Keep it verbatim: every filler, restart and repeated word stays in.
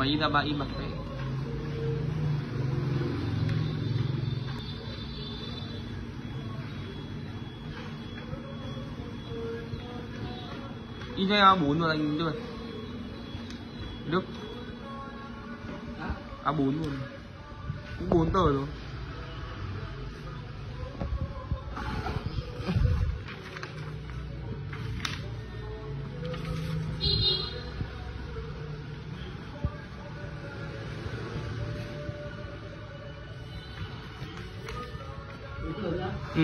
Mahina ba i-matay? In cho em a bốn luôn anh Đức ơi. Đức a bốn luôn. Cũng bốn tờ rồi. Ừ.